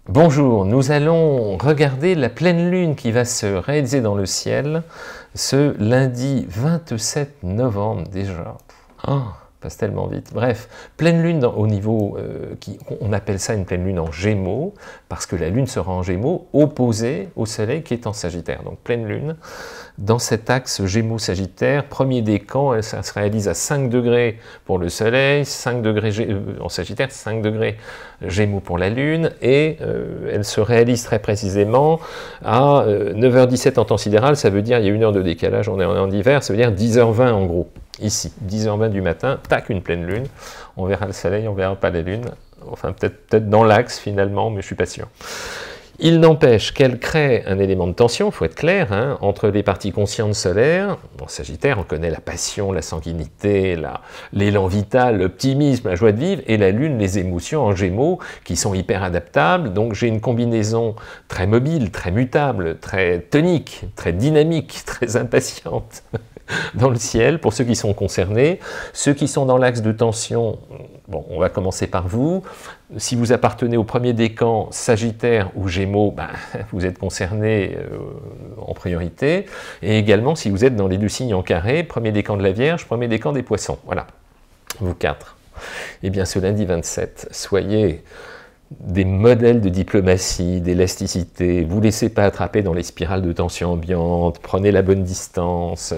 Bonjour, nous allons regarder la pleine lune qui va se réaliser dans le ciel ce lundi 27 novembre déjà. Oh, passe tellement vite. Bref, pleine lune au niveau, on appelle ça une pleine lune en Gémeaux, parce que la lune sera en Gémeaux, opposée au soleil qui est en Sagittaire. Donc pleine lune, dans cet axe Gémeaux-Sagittaire, premier décan, ça se réalise à 5 degrés pour le soleil, 5 degrés en Sagittaire, 5 degrés Gémeaux pour la lune, et elle se réalise très précisément à 9h17 en temps sidéral, ça veut dire, il y a 1 heure de décalage, on est en hiver, ça veut dire 10h20 en gros. Ici, 10h20 du matin, tac, une pleine lune, on verra le soleil, on verra pas la lune, enfin peut-être dans l'axe finalement, mais je suis pas sûr. Il n'empêche qu'elle crée un élément de tension, il faut être clair, hein, entre les parties conscientes solaires. En Sagittaire, on connaît la passion, la sanguinité, l'élan vital, l'optimisme, la joie de vivre, et la Lune, les émotions en Gémeaux, qui sont hyper adaptables. Donc j'ai une combinaison très mobile, très mutable, très tonique, très dynamique, très impatiente dans le ciel, pour ceux qui sont concernés. Ceux qui sont dans l'axe de tension, bon, on va commencer par vous. Si vous appartenez au premier décan, Sagittaire ou Gémeaux, ben, vous êtes concernés en priorité. Et également, si vous êtes dans les deux signes en carré, premier décan de la Vierge, premier décan des Poissons. Voilà, vous quatre. Eh bien, ce lundi 27, soyez des modèles de diplomatie, d'élasticité, vous ne laissez pas attraper dans les spirales de tension ambiante, prenez la bonne distance,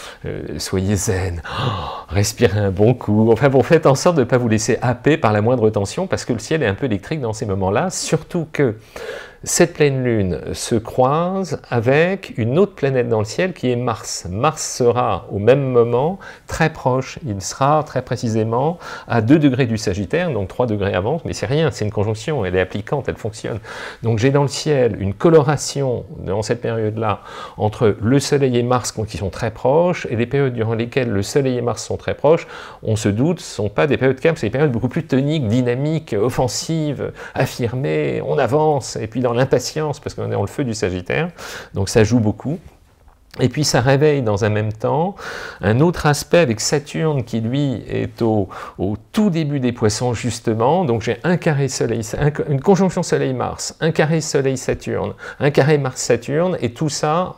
soyez zen, respirez un bon coup, enfin bon, faites en sorte de ne pas vous laisser happer par la moindre tension, parce que le ciel est un peu électrique dans ces moments-là, surtout que cette pleine lune se croise avec une autre planète dans le ciel qui est Mars. Mars sera au même moment très proche, il sera très précisément à 2 degrés du Sagittaire, donc 3 degrés avant, mais c'est rien, c'est une conjonction, elle est applicante, elle fonctionne. Donc j'ai dans le ciel une coloration dans cette période-là entre le Soleil et Mars qui sont très proches, et les périodes durant lesquelles le Soleil et Mars sont très proches, on se doute, ce ne sont pas des périodes calmes, c'est des périodes beaucoup plus toniques, dynamiques, offensives, affirmées, on avance, et puis dans l'impatience, parce qu'on est dans le feu du Sagittaire, donc ça joue beaucoup. Et puis ça réveille dans un même temps un autre aspect avec Saturne qui lui est au tout début des Poissons justement, donc j'ai un carré Soleil, une conjonction Soleil-Mars, un carré Soleil-Saturne, un carré Mars-Saturne, et tout ça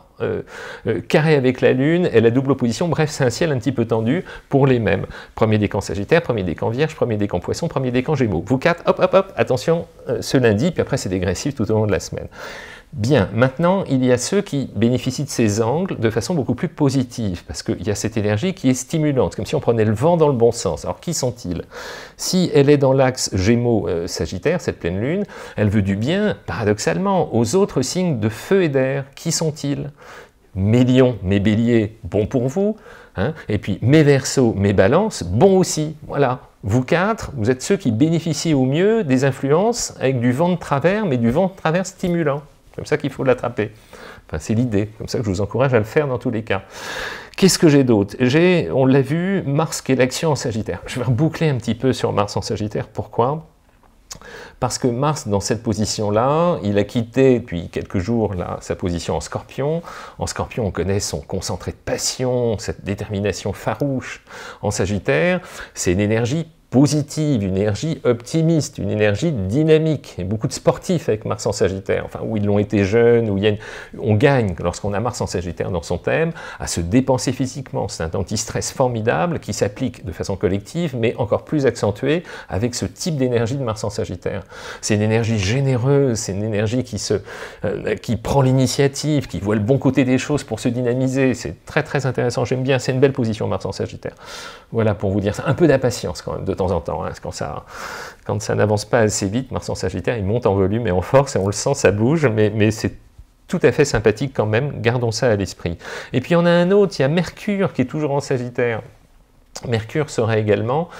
carré avec la Lune et la double opposition, bref c'est un ciel un petit peu tendu pour les mêmes. Premier décan Sagittaire, premier décan Vierge, premier décan Poisson, premier décan Gémeaux. Vous quatre, hop hop hop, attention ce lundi, puis après c'est dégressif tout au long de la semaine. Bien, maintenant, il y a ceux qui bénéficient de ces angles de façon beaucoup plus positive, parce qu'il y a cette énergie qui est stimulante, comme si on prenait le vent dans le bon sens. Alors, qui sont-ils? Si elle est dans l'axe Gémeaux-Sagittaire, cette pleine lune, elle veut du bien, paradoxalement, aux autres signes de feu et d'air. Qui sont-ils? Mes lions, mes béliers, bon pour vous, hein, et puis mes verseaux, mes balances, bon aussi, voilà. Vous quatre, vous êtes ceux qui bénéficient au mieux des influences avec du vent de travers, mais du vent de travers stimulant. Comme ça qu'il faut l'attraper. Enfin, c'est l'idée, comme ça que je vous encourage à le faire dans tous les cas. Qu'est-ce que j'ai d'autre? On l'a vu, Mars qui est l'action en Sagittaire. Je vais reboucler un petit peu sur Mars en Sagittaire. Pourquoi? Parce que Mars, dans cette position-là, il a quitté depuis quelques jours là, sa position en Scorpion. En Scorpion, on connaît son concentré de passion, cette détermination farouche. En Sagittaire, c'est une énergie positive, une énergie optimiste, une énergie dynamique. Il y a beaucoup de sportifs avec Mars en Sagittaire, enfin, où ils l'ont été jeunes, où on gagne, lorsqu'on a Mars en Sagittaire dans son thème, à se dépenser physiquement. C'est un anti-stress formidable qui s'applique de façon collective, mais encore plus accentué avec ce type d'énergie de Mars en Sagittaire. C'est une énergie généreuse, c'est une énergie qui prend l'initiative, qui voit le bon côté des choses pour se dynamiser. C'est très très intéressant, j'aime bien, c'est une belle position Mars en Sagittaire. Voilà pour vous dire ça. Un peu d'impatience quand même, de temps en temps, hein, quand ça n'avance pas assez vite, Mars en Sagittaire, il monte en volume et en force, et on le sent, ça bouge, mais c'est tout à fait sympathique quand même, gardons ça à l'esprit. Et puis on a un autre, il y a Mercure qui est toujours en Sagittaire. Mercure sera également,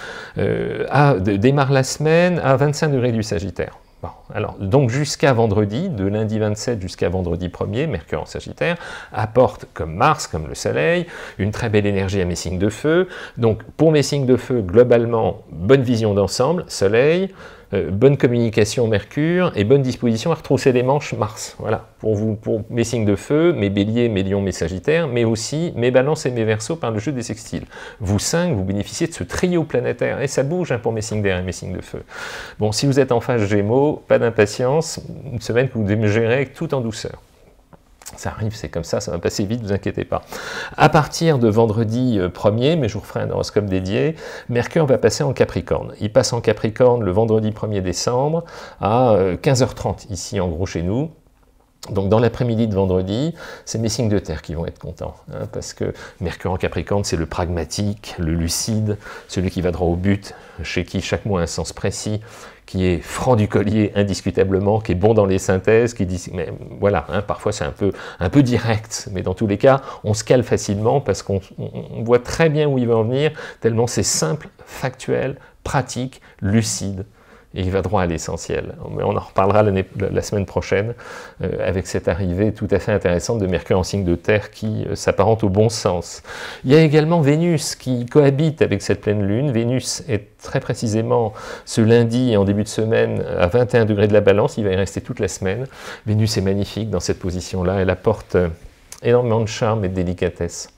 démarre la semaine à 25 degrés du Sagittaire. Bon, alors, donc jusqu'à vendredi, de lundi 27 jusqu'à vendredi 1er, Mercure en Sagittaire apporte, comme Mars, comme le Soleil, une très belle énergie à mes signes de feu. Donc pour mes signes de feu, globalement, bonne vision d'ensemble, Soleil, bonne communication Mercure et bonne disposition à retrousser les manches Mars. Voilà, pour mes signes de feu, mes béliers, mes lions, mes sagittaires, mais aussi mes balances et mes verseaux par le jeu des sextiles. Vous 5, vous bénéficiez de ce trio planétaire, et ça bouge hein, pour mes signes d'air et mes signes de feu. Bon, si vous êtes en phase Gémeaux, pas d'impatience, une semaine que vous devez gérer tout en douceur. Ça arrive, c'est comme ça va passer vite, ne vous inquiétez pas. À partir de vendredi 1er, mais je vous referai un horoscope dédié, Mercure va passer en Capricorne. Il passe en Capricorne le vendredi 1er décembre à 15h30, ici en gros chez nous. Donc dans l'après-midi de vendredi, c'est mes signes de terre qui vont être contents, hein, parce que Mercure en Capricorne, c'est le pragmatique, le lucide, celui qui va droit au but, chez qui chaque mot a un sens précis, qui est franc du collier indiscutablement, qui est bon dans les synthèses, qui dit, mais voilà, hein, parfois c'est un peu direct, mais dans tous les cas, on se cale facilement parce qu'on voit très bien où il va en venir, tellement c'est simple, factuel, pratique, lucide. Et il va droit à l'essentiel. Mais on en reparlera la semaine prochaine avec cette arrivée tout à fait intéressante de Mercure en signe de terre qui s'apparente au bon sens. Il y a également Vénus qui cohabite avec cette pleine lune. Vénus est très précisément ce lundi et en début de semaine à 21 degrés de la balance. Il va y rester toute la semaine. Vénus est magnifique dans cette position-là. Elle apporte énormément de charme et de délicatesse.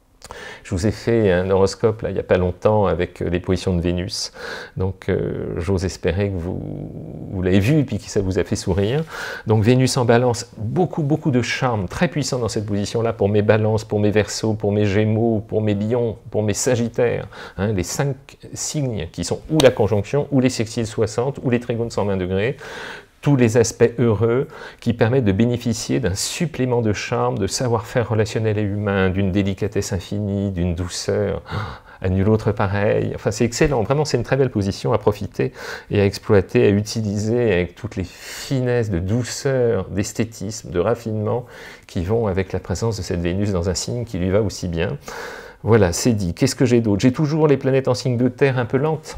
Je vous ai fait un horoscope là, il n'y a pas longtemps avec les positions de Vénus, donc j'ose espérer que vous l'avez vu et puis que ça vous a fait sourire. Donc Vénus en balance, beaucoup de charme, très puissant dans cette position-là pour mes balances, pour mes verseaux, pour mes gémeaux, pour mes lions, pour mes sagittaires, hein, les 5 signes qui sont ou la conjonction, ou les sextiles 60, ou les trigones 120 degrés, tous les aspects heureux qui permettent de bénéficier d'un supplément de charme, de savoir-faire relationnel et humain, d'une délicatesse infinie, d'une douceur, à nul autre pareil. Enfin, c'est excellent, vraiment, c'est une très belle position à profiter et à exploiter, à utiliser avec toutes les finesses de douceur, d'esthétisme, de raffinement qui vont avec la présence de cette Vénus dans un signe qui lui va aussi bien. Voilà, c'est dit. Qu'est-ce que j'ai d'autre? J'ai toujours les planètes en signe de terre un peu lentes.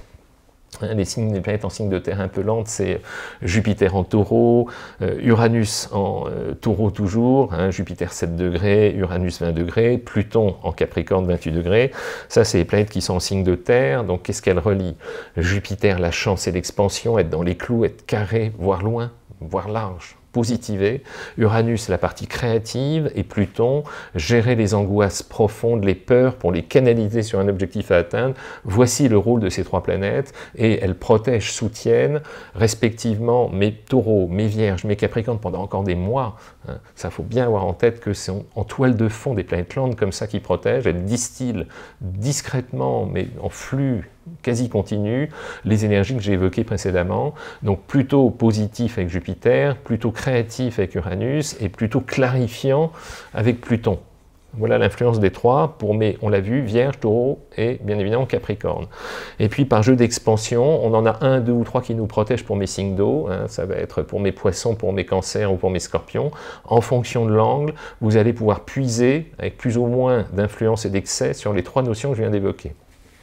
Les planètes en signe de terre un peu lente, c'est Jupiter en taureau, Uranus en taureau toujours, hein, Jupiter 7 degrés, Uranus 20 degrés, Pluton en Capricorne 28 degrés. Ça, c'est les planètes qui sont en signe de terre. Donc, qu'est-ce qu'elles relient? Jupiter, la chance et l'expansion, être dans les clous, être carré, voir loin, voir large. Positiver, Uranus la partie créative et Pluton gérer les angoisses profondes, les peurs pour les canaliser sur un objectif à atteindre. Voici le rôle de ces 3 planètes et elles protègent, soutiennent respectivement mes taureaux, mes vierges, mes capricornes pendant encore des mois. Hein. Ça faut bien avoir en tête que c'est en toile de fond des planètes lentes comme ça qui protègent, elles distillent discrètement mais en flux quasi continu, les énergies que j'ai évoquées précédemment, donc plutôt positif avec Jupiter, plutôt créatif avec Uranus, et plutôt clarifiant avec Pluton. Voilà l'influence des 3 pour mes, on l'a vu, Vierge, Taureau et bien évidemment Capricorne. Et puis par jeu d'expansion, on en a 1, 2 ou 3 qui nous protègent pour mes signes d'eau, hein, ça va être pour mes poissons, pour mes cancers ou pour mes scorpions. En fonction de l'angle, vous allez pouvoir puiser avec plus ou moins d'influence et d'excès sur les 3 notions que je viens d'évoquer.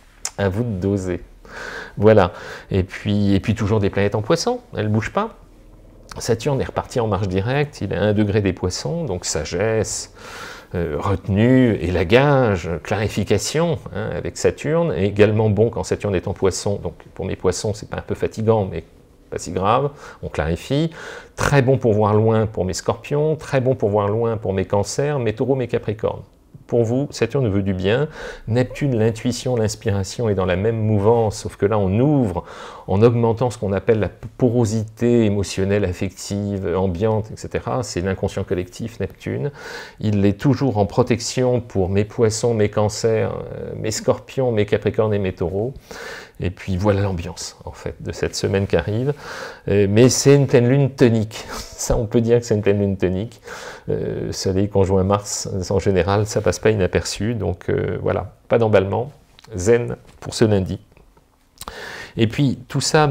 À vous de doser. Voilà. Et puis toujours des planètes en poisson, elles ne bougent pas. Saturne est reparti en marche directe, il est à 1 degré des poissons, donc sagesse, retenue, élagage, clarification hein, avec Saturne, et également bon quand Saturne est en poisson, donc pour mes poissons c'est pas un peu fatigant, mais pas si grave, on clarifie. Très bon pour voir loin pour mes scorpions, très bon pour voir loin pour mes cancers, mes taureaux, mes capricornes. Pour vous, Saturne veut du bien, Neptune, l'intuition, l'inspiration est dans la même mouvance, sauf que là on ouvre en augmentant ce qu'on appelle la porosité émotionnelle, affective, ambiante, etc. C'est l'inconscient collectif, Neptune. Il est toujours en protection pour mes poissons, mes cancers, mes scorpions, mes capricornes et mes taureaux. Et puis voilà l'ambiance, en fait, de cette semaine qui arrive. Mais c'est une pleine lune tonique. Ça, on peut dire que c'est une pleine lune tonique. Soleil conjoint Mars, en général, ça passe pas inaperçu. Donc voilà, pas d'emballement. Zen pour ce lundi. Et puis, tout ça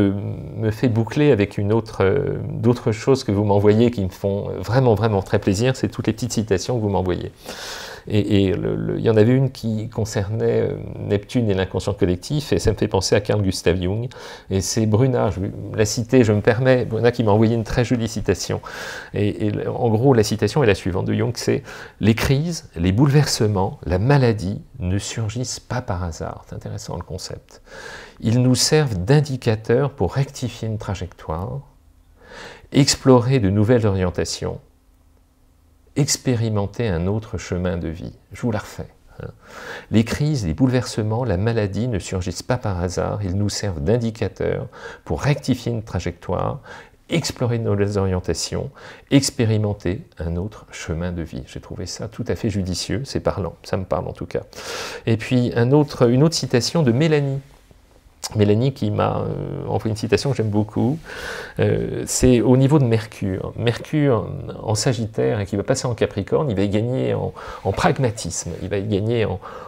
me fait boucler avec d'autres choses que vous m'envoyez qui me font vraiment très plaisir. C'est toutes les petites citations que vous m'envoyez. Et il y en avait une qui concernait Neptune et l'inconscient collectif, et ça me fait penser à Carl Gustav Jung. Et c'est Bruna, je vais la citer, je me permets, Bruna qui m'a envoyé une très jolie citation. Et en gros, la citation est la suivante de Jung, c'est « Les crises, les bouleversements, la maladie ne surgissent pas par hasard ». C'est intéressant le concept. Ils nous servent d'indicateurs pour rectifier une trajectoire, explorer de nouvelles orientations, expérimenter un autre chemin de vie. Je vous la refais. Les crises, les bouleversements, la maladie ne surgissent pas par hasard, ils nous servent d'indicateurs pour rectifier une trajectoire, explorer de nouvelles orientations, expérimenter un autre chemin de vie. J'ai trouvé ça tout à fait judicieux, c'est parlant, ça me parle en tout cas. Et puis une autre citation de Mélanie. Mélanie qui m'a envoyé une citation que j'aime beaucoup, c'est au niveau de Mercure. Mercure en Sagittaire et qui va passer en Capricorne, il va y gagner en pragmatisme, il va y gagner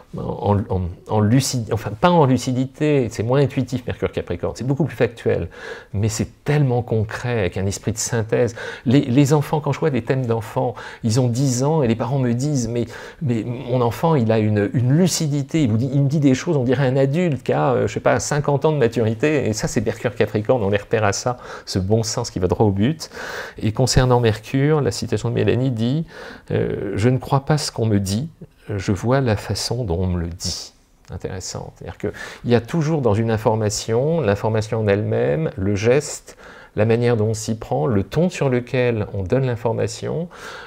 en lucidité, enfin pas en lucidité, c'est moins intuitif Mercure Capricorne, c'est beaucoup plus factuel, mais c'est tellement concret, avec un esprit de synthèse. Les enfants, quand je vois des thèmes d'enfants, ils ont 10 ans et les parents me disent mais mon enfant il a une lucidité, il me dit des choses, on dirait un adulte qui a, je sais pas, 50 ans de maturité, et ça c'est Mercure Capricorne, on les repère à ça, ce bon sens qui va droit au but. Et concernant Mercure, la citation de Mélanie dit « Je ne crois pas ce qu'on me dit, je vois la façon dont on me le dit ». Intéressant. C'est-à-dire qu'il y a toujours dans une information, l'information en elle-même, le geste, la manière dont on s'y prend, le ton sur lequel on donne l'information,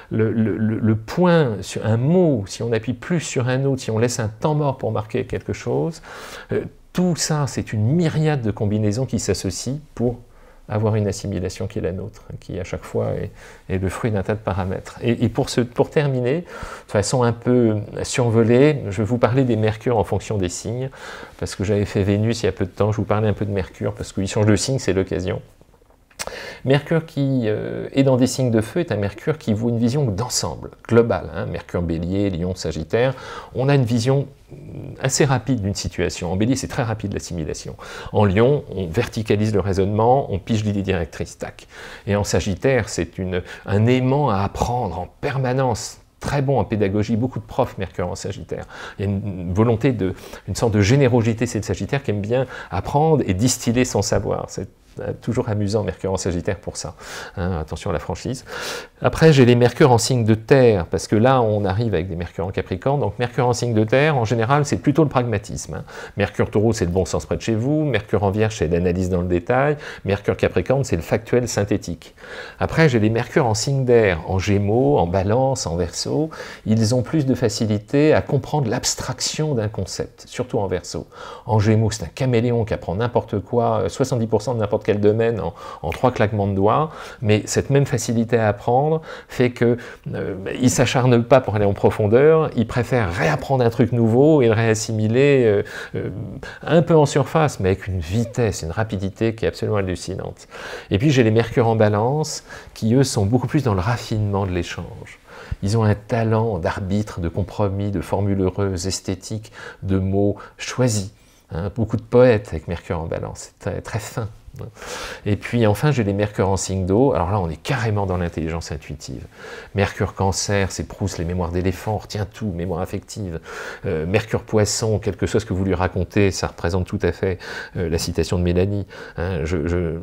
le point sur un mot, si on appuie plus sur un autre, si on laisse un temps mort pour marquer quelque chose, tout ça, c'est une myriade de combinaisons qui s'associent pour avoir une assimilation qui est la nôtre, qui à chaque fois est le fruit d'un tas de paramètres. Et pour terminer, de façon un peu survolée, je vais vous parler des mercures en fonction des signes, parce que j'avais fait Vénus il y a peu de temps, je vous parlais un peu de Mercure, parce qu'il change de signe, c'est l'occasion. Mercure qui est dans des signes de feu est un Mercure qui vaut une vision d'ensemble, globale. Hein. Mercure Bélier, Lion, Sagittaire, on a une vision assez rapide d'une situation. En Bélier, c'est très rapide l'assimilation. En Lion, on verticalise le raisonnement, on pige l'idée directrice, tac. Et en Sagittaire, c'est un aimant à apprendre en permanence. Très bon en pédagogie, beaucoup de profs Mercure en Sagittaire. Il y a une volonté une sorte de générosité, c'est le Sagittaire qui aime bien apprendre et distiller son savoir. C'est toujours amusant, Mercure en Sagittaire pour ça. Hein, attention à la franchise. Après, j'ai les Mercures en signe de terre, parce que là, on arrive avec des Mercure en Capricorne. Donc, Mercure en signe de terre, en général, c'est plutôt le pragmatisme. Hein. Mercure Taureau, c'est le bon sens près de chez vous. Mercure en Vierge, c'est l'analyse dans le détail. Mercure Capricorne, c'est le factuel synthétique. Après, j'ai les Mercure en signe d'air, en Gémeaux, en Balance, en Verseau. Ils ont plus de facilité à comprendre l'abstraction d'un concept, surtout en Verseau. En Gémeaux, c'est un caméléon qui apprend n'importe quoi, 70% de n'importe quel domaine en 3 claquements de doigts, mais cette même facilité à apprendre fait que il s'acharne pas pour aller en profondeur, il préfère réapprendre un truc nouveau et le réassimiler un peu en surface, mais avec une vitesse, une rapidité qui est absolument hallucinante. Et puis j'ai les Mercure en Balance, qui eux sont beaucoup plus dans le raffinement de l'échange. Ils ont un talent d'arbitre, de compromis, de formules heureuses, esthétiques, de mots choisis. Hein, beaucoup de poètes avec Mercure en Balance, c'est très, très fin. Et puis enfin, j'ai les Mercure en signe d'eau. Alors là, on est carrément dans l'intelligence intuitive. Mercure Cancer, c'est Proust, les mémoires d'éléphant, on retient tout, mémoire affective. Mercure Poisson, quelque chose que vous lui racontez, ça représente tout à fait la citation de Mélanie. Hein, je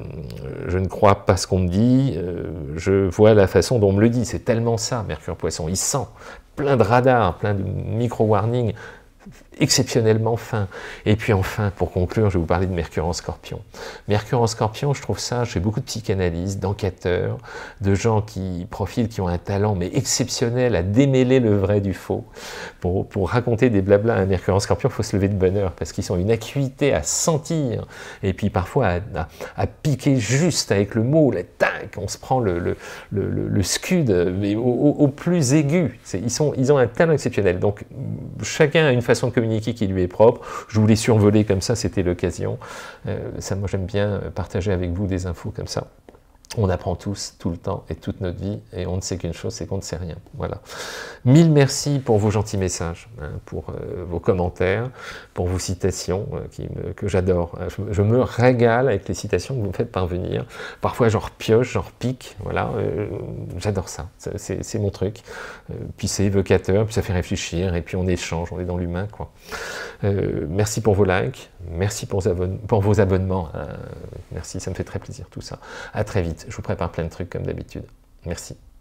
ne crois pas ce qu'on me dit, je vois la façon dont on me le dit. C'est tellement ça, Mercure Poisson. Il sent plein de radars, plein de micro-warnings, exceptionnellement fin. Et puis enfin, pour conclure, je vais vous parler de Mercure en Scorpion. Mercure en Scorpion, je trouve ça, je fais beaucoup de psychanalyse, d'enquêteurs, de gens qui profilent, qui ont un talent mais exceptionnel à démêler le vrai du faux. Pour raconter des blablas à Mercure en Scorpion, il faut se lever de bonne heure, parce qu'ils ont une acuité à sentir, et puis parfois à piquer juste avec le mot, la tac, on se prend le scud, mais au plus aigu. Ils ont un talent exceptionnel. Donc chacun a une façon de communiquer qui lui est propre. Je voulais survoler comme ça, c'était l'occasion. Ça, moi, j'aime bien partager avec vous des infos comme ça. On apprend tous, tout le temps et toute notre vie, et on ne sait qu'une chose, c'est qu'on ne sait rien. Voilà. Mille merci pour vos gentils messages, hein, pour vos commentaires, pour vos citations que j'adore. Je me régale avec les citations que vous me faites parvenir. Parfois, j'en repioche, j'en repique. Voilà, j'adore ça. C'est mon truc. Puis c'est évocateur, puis ça fait réfléchir, et puis on échange, on est dans l'humain, quoi. Merci pour vos likes, merci pour vos abonnements. Merci, ça me fait très plaisir tout ça. À très vite. Je vous prépare plein de trucs comme d'habitude. Merci.